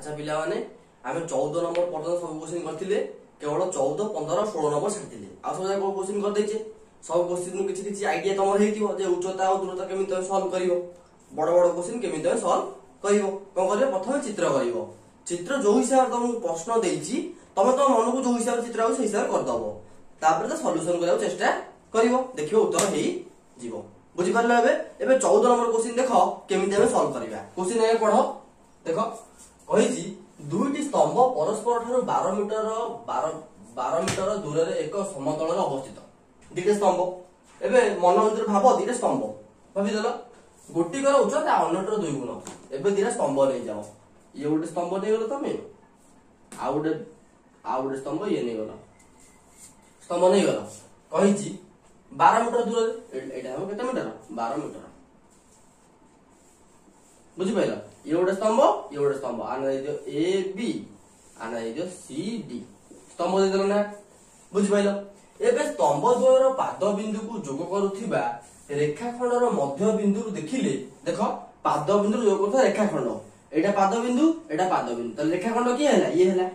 अच्छा पिला माने आमे 14 नंबर पर्यंत सब क्वेश्चन करथिले केवल 14 15 16 नंबर छाड़थिले आ सब जाक क्वेश्चन कर दैछे सब क्वेश्चन नु किछि किछि आईडिया तमर हेतिबो जे उच्चता और दूरता केमिति तमे सॉल्व करिवो बड़ बड़ क्वेश्चन केमिति तमे सॉल्व करिवो कोन करियो प्रथम चित्र करिवो चित्र जो हिसाब तुमको प्रश्न देछि तमे तो मन को जो हिसाब चित्र आउ से हिसाब कर दबो तापर तो सॉल्यूशन करबो चेष्टा करिवो देखियो उत्तर हेई जीवो बुझि परले एबे 14 नंबर क्वेश्चन देखो केमिति हम सॉल्व करिवा क्वेश्चन ए पढो देखो कहिछि दुईटी स्तंभ परस्पर ठारू 12 मीटर दूर रे एक समतल रे अवस्थित दुईटा स्तंभ एबे मन भीतर भाबो दुईटा स्तंभ भाबि देलो गोटिकर उच्चता अन्यटर 2 गुण एबे दिरा स्तंभ नै जाओ ये गोटे स्तंभ नै गेलो तमे आ गोटे स्तंभ ये नै गेलो स्तंभ नै गेलो कहिछि 12 मीटर दूर एटा हम केते मीटर 12 मीटर बुझि पाइला ये गोटे स्तंभ आना दियो ए बी आना दियो सी डी स्तंभ दे देलो ना बुझि पाइला एबे स्तंभ द्वयर पाद बिंदु को जोग करूथिबा रेखाखंडर मध्य बिंदु देखिले देखो पाद बिंदु जोग करथा रेखाखंड एटा पाद बिंदु त रेखाखंड की हैला ये हैला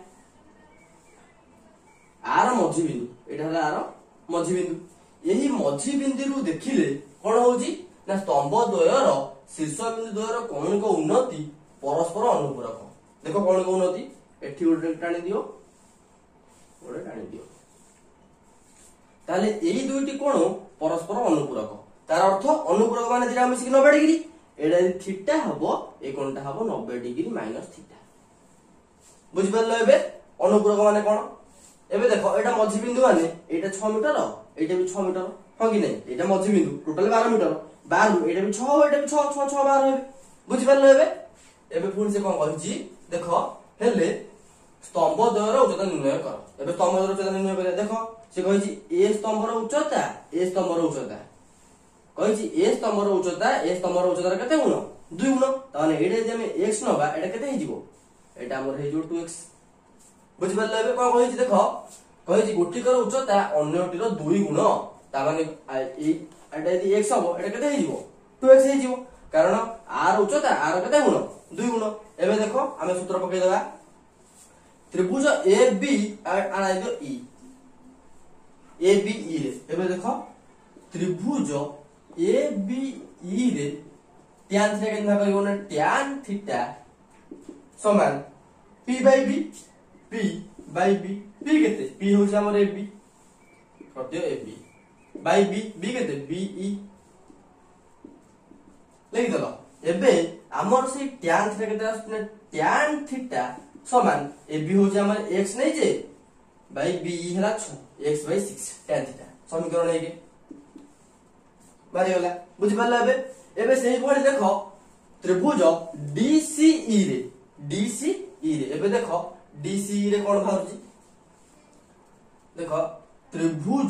आर मध्य बिंदु एटा हैला आर मध्य बिंदु यही मध्य बिंदु देखिले कोन होउची ना स्तंभ द्वयर शीर्ष बिंदु द्वयर कौणिक उन्नति परस्पर अनुपूरक देखो कौणिक उन्नति एठी गोटे टाणी दियो ताले एही दुईटी कोण परस्पर अनुपूरक तार अर्थ अनुपूरक माने दिरा मिसिक 90 डिग्री एडा थीटा हबो ए कोणटा हबो 90 डिग्री माइनस थीटा बुझि परलो एबे अनुपूरक माने कोन एबे देखो एटा मध्य बिंदु माने एटा 6 मीटर एटा भी 6 मीटर हो कि नै एटा मध्य बिंदु टोटल 12 मीटर 12 एटा भी 6 एटा भी 6 6 6 12 हेबे बुझि परलो एबे पुन से कोन कहछि देखो हेले स्तंभ द्वयर उच्चता निर्णय कर एबे स्तंभ द्वयर उच्चता निर्णय कर देखो से कहछि ए स्तंभर उच्चता कहछि ए स्तंभर उच्चता केते गुण 2 गुण ताने एडे जे हम x नबा एडा केते हे जिवो एटा हमर हे जो 2x बुझि परलो एबे कोन कहछि देखो कहछि गोटिकर उच्चता अन्यटिर 2 गुण ता माने ए एटा यदि x हबो एटा केते हे जिवो 2x हे जिवो कारण r उच्चता r केते गुण 2 गुण एबे देखो हम सूत्र पकै देबा त्रिभुज AB आना दियो E ABE रे एबे देखो त्रिभुज ABE रे tan थीटा केतना करबो ना tan थीटा समान P by B P केते P होछ हमर AB कर दियो AB by B केते BE लेखि दलो एबे हमर से tan थीटा केते आसने tan थीटा समान AB होछ हमर x नै जे बाय BE हला 6 x by 6 tan थीटा समीकरण है के बारे होला बुझि परला एबे सेही पढे देखो त्रिभुज DCE रे एबे देखो DCE रे कोन भाउची देखो त्रिभुज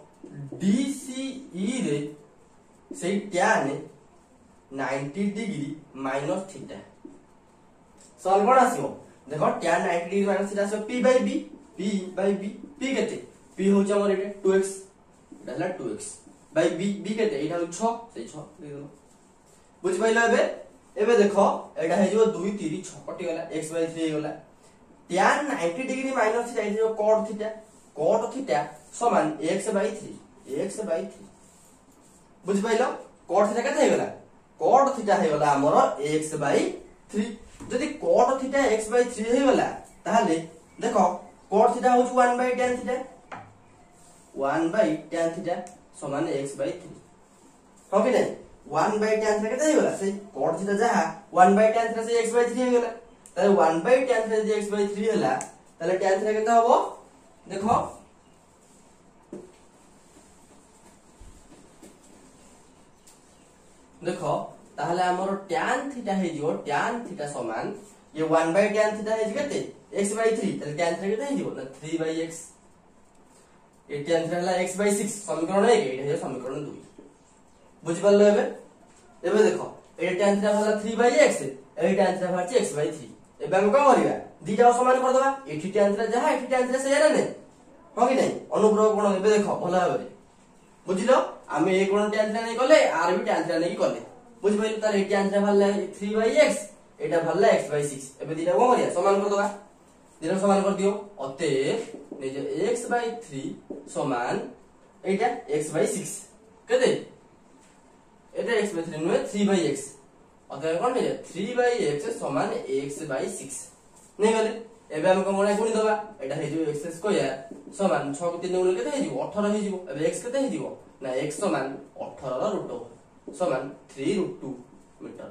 DCE रे सेही tan 90 degree minus theta solve कोन आसीबो देखो tan 90 डिग्री माइनस थीटा आसीबो P by B केते P होछ हमर एटे 2x डाला 2x by B केते एटा 6 से 6 दे दो बुझ पाइला एबे देखो एटा हे जो 2 3 6 कटि गला x by 3 हे गला tan 90 डिग्री माइनस थीटा हे जो cot थीटा समान x by 3 बुझ पाइला cot थीटा केते हे गला cot थीटा हे गला हमर x by 3 जदि cot थीटा x by 3 हे गला ताहाले देखो cot थीटा होछ 1 by tan थीटा समान x by 3 हो कि नै 1 by tan थीटा केते हे गला से cot थीटा जहा 1 by tan थीटा से x by 3 हे गला ताले 1 by tan थीटा जे x by 3 हला ताले tan थीटा केते हबो देखो ताहले हमर tan थीटा हे जो tan थीटा समान ये 1 by tan थीटा हे केते x by 3 ताले tan थीटा केते हे जो ना 3 by x ए tan थीटा हला x by 6 समीकरण 1 एटा हे समीकरण 2 बुझि परलो एबे देखो ए tan थीटा हला 3 by x ए tan थीटा हला x by 3 एबे हम का करिया दीटा समान कर दबा एठी tan थीटा जहा एठी tan थीटा से एरा नै हो कि नै अनुप्रयोग कोन एबे देखो भला भाबे बुझिलो आमे ए कोन tan थीटा नै कले आर भी tan थीटा नै कले बुझि पाइल ताले tan थीटा हला 3 by x एटा भरला x/6 एबे दिटा को करिया समान कर दवा दिटा समान कर दियो अतएव ने जे x/3 समान एटा x/6 केते एटा x/3 नुहे 3/x अतएव कोन ने 3/x समान x/6 नै गले एबे हम कोन गुणी दबा एटा हे जो x² समान 6 को 3 गुण केते हे जिवो 18 हे जिवो एबे x केते हे जिवो ना x समान 18 ର √2 समान 3√2 मीटर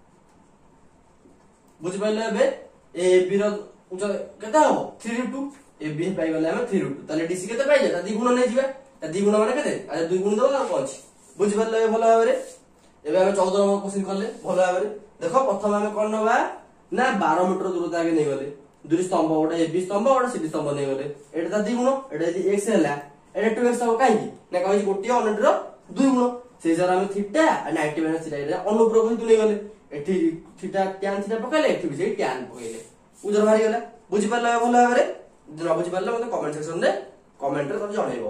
बुझि पाइले एबे AB ର उच्चता केते हो 3√2 AB पाइ गले हम 3√2 ताले DC केते पाइ जा दी गुण नै जिबा ता दी गुण माने केते आ 2 गुण दबा कोन अछि बुझि पाइले भलो भाबरे एबे हम 14 नंबर क्वेश्चन करले भलो भाबरे देखो प्रथम हम कोन नबा ना 12 मीटर दूरता आगे नै गले दुई स्तंभ गोटे AB स्तंभ गोटे CD स्तंभ नै गले एटा ता दी गुण एटा यदि x हैला एटा 2x हो काई ना कहि गोटे अनट रो 2 गुण से जरा हम थीटा आ 90 माइनस थीटा एटा अनुप्रयोग हेतु नै गले एठी थीटा tan थीटा पकाले एठी भी tan पकाइले उजर भारी गला बुझि पारला भलो भाबरे न बुझि पारला मते कमेंट सेक्शन रे कमेंट रे सब जणैबो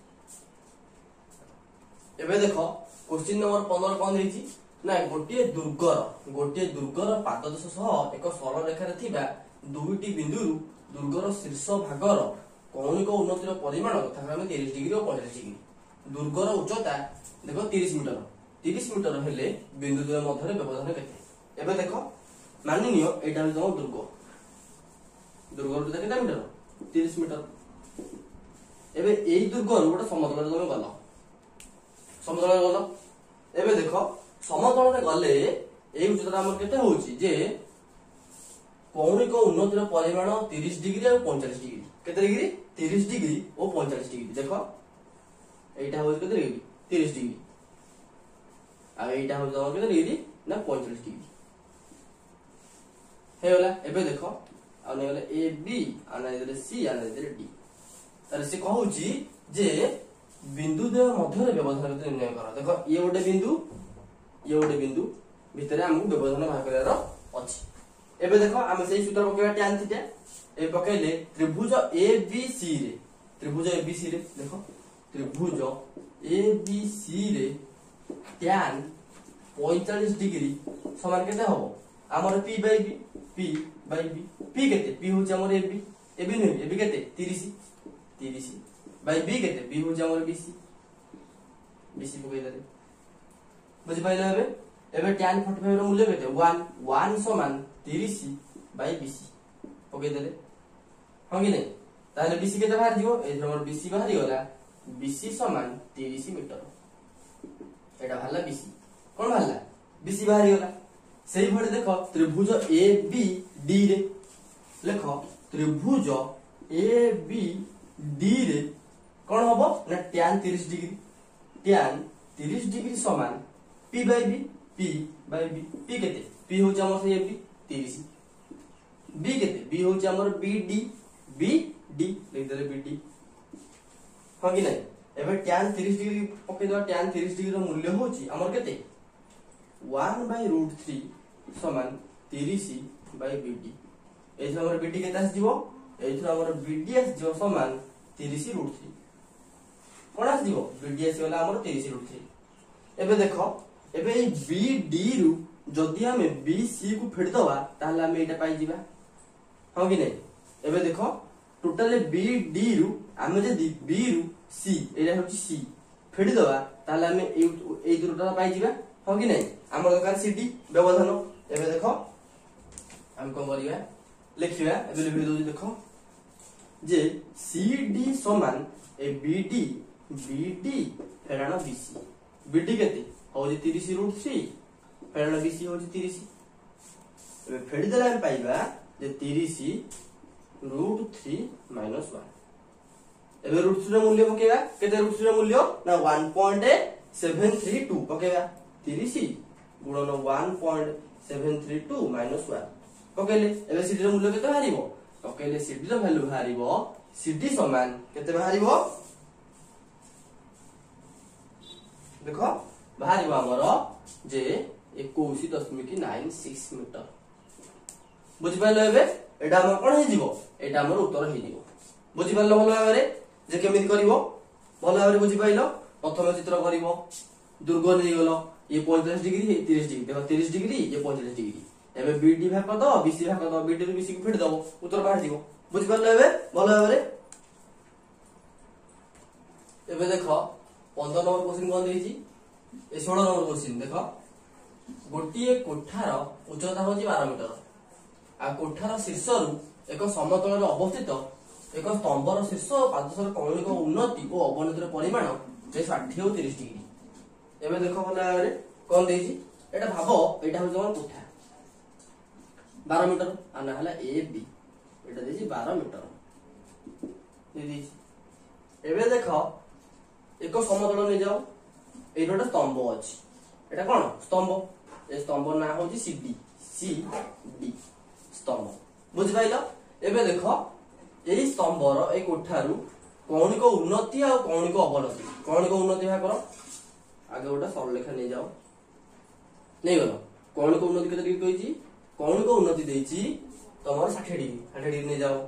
एबे देखो क्वेश्चन नंबर 15 कोन देछि ना गोटे दुर्गर पाददेश सह एक सरल रेखा रे थिबा दुईटी बिंदु दुर्गर शीर्ष भागर कौणिक उन्नतिर परिमाण तथा 30 डिग्री और 45 डिग्री दुर्गर उच्चता देखो 30 मीटर हेले बिंदु द्वय मध्य व्यवधान केते एबे देखो मानि नियो एटा हो तुम दुर्ग उच्चता केते मीटर 30 मीटर एबे एई दुर्गर गोटे समतल तुम गलो समतल गलो एबे देखो समतल रे गले एई उच्चता हमर केते होची जे कौणिक उन्नतिर परिमाण 30 डिग्री और 45 डिग्री केते डिग्री 30 डिग्री और 45 डिग्री देखो एटा हो केते डिग्री 30 डिग्री आ एटा हो जाव केते डिग्री ना 45 डिग्री हे होला एबे देखो आ नै गले AB आ नै गले C आ नै गले D तारे से कहूची जे बिंदु द्वय मध्य व्यवधान केते निर्णय करा देखो ये गोटे बिंदु भितरे हमहु व्यवधान बाहर करार अछि एबे देखो हम सेही सूत्र पकेबा tan थीटा ए पकेले त्रिभुज ABC रे देखो त्रिभुज ABC रे tan 45 डिग्री समान केते हो हमर P केते P होचे हमर AB नै AB केते 30 बाय B केते B होचे हमर BC पकेले रे बुझि पाइले एबे tan 45 रो मूल्य केते 1 समान 30 बाय BC पके देले हम कि नै ताले BC केते बाहर दियो ए हमर BC बाहर गला BC समान 30 मीटर एटा भाला BC कोन भाला BC बाहर गला सेही भडे देखो त्रिभुज ABD रे लेखो त्रिभुज ABD रे कोन हबो ना tan 30 डिग्री समान P बाय B P केते P होचे हमर से AB 30 B केते B होचे हमर BD लिख देले BD हां कि नै एबे tan 30 डिग्री पके दवा tan 30 डिग्री रो मूल्य होची हमर केते 1/√3 समान 30 बाय BD एथि हमर BD केते आस दिबो एथि हमर BD आस दिबो समान 30√3 कोन आस दिबो BD आस गला हमर 30√3 एबे देखो एबे ई BD रु जदि हमें BC को फेड दवा ताहले हम एटा पाइ जिबा हां कि नै एबे देखो टोटल BD रु हम जदि B रु C एटा होची C फेड दवा ताहले हम ए दूरता पाइ जिबा हां कि नै हमर दरकार CD व्यवधान एबे देखो हम कोन करिया लिखिबा एबे लिखि दउ देखो जे CD समान ए BD फेडाना BC BD केते होजी 30√3 फेडाना BC होजी 30 एबे फेडी देला हम पाइबा जे 30√3 - 1 एबे √3 रो मूल्य पकेबा केते √3 रो मूल्य ना 1.732 पकेबा 30 गुणन 1.732 - 1 पकेले एबे CD रो मूल्य केते हारिबो पकेले CD रो वैल्यू हारिबो CD समान केते हारिबो देखो बाहरिबो हमर जे 21.96 मीटर बुझि पाइलो एबे एटा हमर कोन हे जिवो एटा हमर उत्तर हे जिवो बुझि पाइलो भलो भाबरे जे केमिति करिवो भलो भाबरे बुझि पाइलो प्रथम चित्र करिवो दुर्ग नै गलो ये 45 डिग्री ये 30 डिग्री देखो 30 डिग्री ये 45 डिग्री एबे बीडी भाग कर दो बीसी भाग कर दो बीडी ରୁ बीसी को फेड दबो उत्तर बाहर जीवो बुझि परले एबे भलो भाबरे एबे देखो 15 नंबर क्वेश्चन कोन देइची ए 16 नंबर क्वेश्चन देखो गोटिए कोठार उच्चता होची 12 मीटर आ कोठार शीर्ष रु एक समतल रे अवस्थित एक स्तंभर शीर्ष पादसर कौणिक उन्नति और अवनतिर परिमाण 60 और 30 डिग्री एबे देखो भलो भाबरे कोन देइची एटा भाबो एटा हो जमा कोठा 12 मीटर आ ना हला ए बी एटा देइची 12 मीटर दे देइची एबे देखो एक समतल नै जाओ ए रोटा स्तंभ अछि एटा कोन स्तंभ ए स्तंभ ना होची सी डी स्तंभ बुझि पाइलो एबे देखो एई स्तंभर ए कोठारु कौणिक उन्नति आ कौणिक अवनति कौणिक उन्नति भाग करो आगे गोटा सरल रेखा नै जाओ नै गलो कौणिक उन्नति केते डिग्री कहिची कौणिक उन्नति देइची तमर 60 डिग्री नै जाओ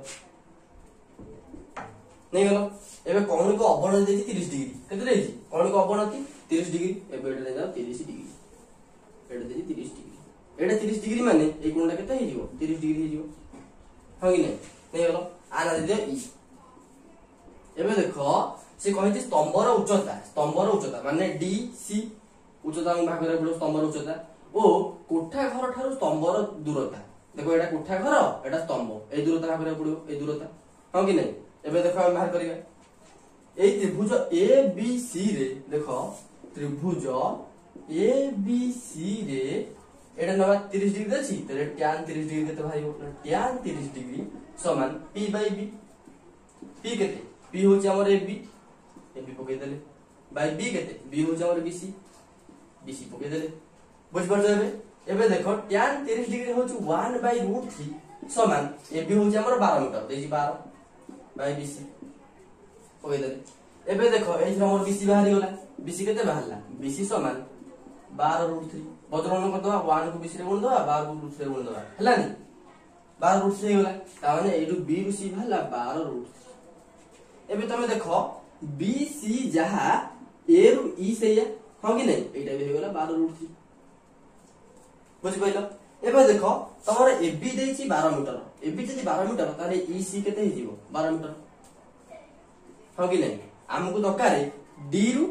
नै गलो एबे कौणिक अवनति देइची 30 डिग्री केते देइची कौणिक अवनति 30 डिग्री एबे एटा नै जाओ 30 डिग्री एटा देइची 30 डिग्री एटा 30 डिग्री माने ए कोणटा केते हे जिवो 30 डिग्री हे जिवो हो कि नै गलो आना दे ई एबे देखो से कहिची स्तंभर उच्चता माने डी सी उच्चता भाग करे पड़ो स्तंभर उच्चता ओ कोठा घर ठारू स्तंभर दूरता देखो एटा कोठा घर एटा स्तंभ ए दूरता भाग करे पड़ो ए दूरता हो कि नै एबे देखो हम बाहर करिया ए त्रिभुज ए बी सी रे देखो त्रिभुज ए बी सी रे एटा नवा 30 डिग्री अछि तले tan 30 डिग्री केते भाई tan 30 डिग्री समान p बाय b p केते p होची हमर ab पके देले बाय b केते b होची हमर bc पके देले बुझ पर जाबे एबे देखो tan 30 डिग्री होची 1/√3 समान ab होची हमर 12 मीटर देजी 12 बाय bc पके देले एबे देखो एई हमर bc बाहरी गला bc केते बाहरला bc समान 12√3 बदलण कर दवा 1 को bc रे गुण दवा 12 को √3 रे गुण दवा हलानी 12√3 हे गला ता माने एडु b ru c बाहरला 12√3 एबे तमे देखो bc जहा a ru e से या हो कि नै एटा भी हे गला 12√3 बुझि पाइलो एबे देखो तमर ab देछि 12 मीटर ab जदि 12 मीटर तारे ec केते हे जिवो 12 मीटर हो कि नै हमकु दरकार d ru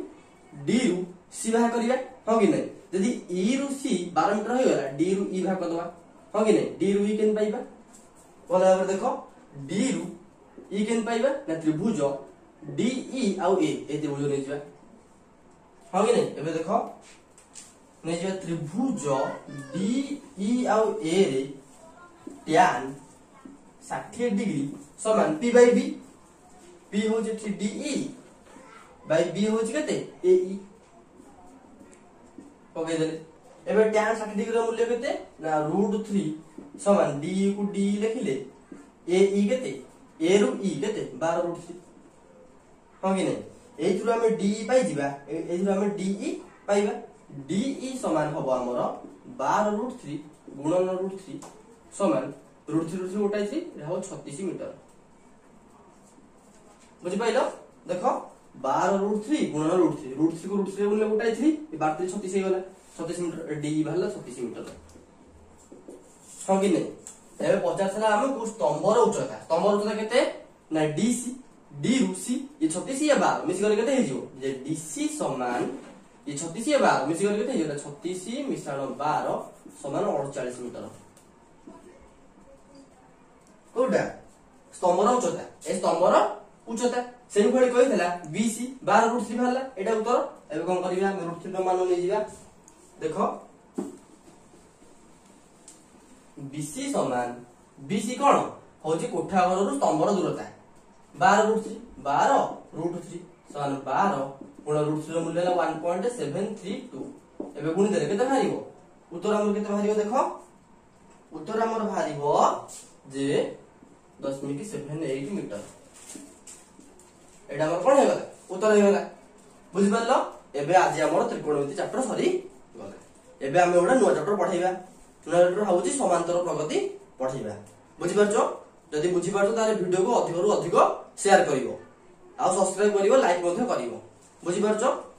c भाग करिया हो कि नै यदि e ru c 12 मीटर हो गला d ru e भाग कर दवा हो कि नै d ru e केन पाइबा बोला भाबरे देखो d ru e केन पाइबा ना त्रिभुज d e आउ a ए त्रिभुज नै जिबा हो कि नै एबे देखो नै जिबा त्रिभुज d e आउ a रे tan 60 डिग्री समान p बाय b p होची d e बाय b होची केते a e पके देले एबे tan 60 डिग्री रो मूल्य केते ना √3 समान d को d लिखिले a e केते a ru e केते 12√3 हो कि नै एई थुरा हम d e पाई जिबा एई थुरा हम d e पाइबा d e समान हबो हमर 12√3 गुणन √3 समान √3 उठाइछि रहौ 36 मीटर बुझि पाइलो देखो 12√3 गुणन √3 को √3 रे गुणले उठाइछि 12 36 हे गला 36 मीटर d e बाहरला 36 मीटर हो कि नै एबे 50 सला हम को स्तंभर उच्चता केते ना dc d ru c ये 36 या 12 मिस करे केते हे जिवो जे dc समान ये 36 या 12 मिस करे केते हे जिवो 36 मिसाण 12 समान 48 मीटर कोडा स्तंभर उच्चता ए स्तंभर उच्चता सेही भଳି कहितला bc 12√3 भाला एटा उत्तर एबे कोन करिया हम √3 रो मान नै जिबा देखो bc समान bc कोन होची कोठा घर रु स्तंभर दूरता 12√3 12√3 समान 12 गुण √3 रो मूल्य है 1.732 एबे गुणी देले केते भारिबो उत्तर हमर केते भारिबो देखो उत्तर हमर भारिबो जे 10.78 मीटर एटा हमर कोन हे गला उत्तर हे गला बुझि परलो एबे आज हमर त्रिकोणमिति चैप्टर सरी गला एबे हम ओडा नुवा चैप्टर पढाइबा नुवा चैप्टर होउची समांतर प्रगति पढाइबा बुझि परछो जदि बुझि परछो तारे वीडियो को अधिक रु अधिक शेयर करिवो आ सब्सक्राइब करिवो लाइक मध्ये करिवो बुझि परछो।